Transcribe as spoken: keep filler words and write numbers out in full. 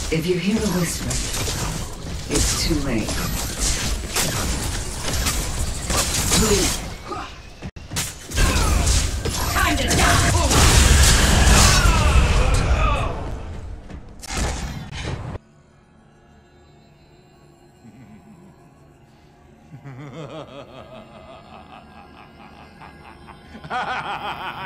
If you hear a whisper, it's too late. Please. Time to die! Ha ha ha ha!